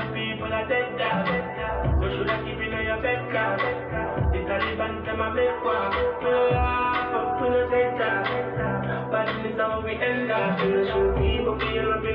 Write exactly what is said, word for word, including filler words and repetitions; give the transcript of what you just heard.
enough people are dead down. So should I keep in your bed card? The Taliban them a make war. Yeah, but we no take that. But this is how we end up. So should people feel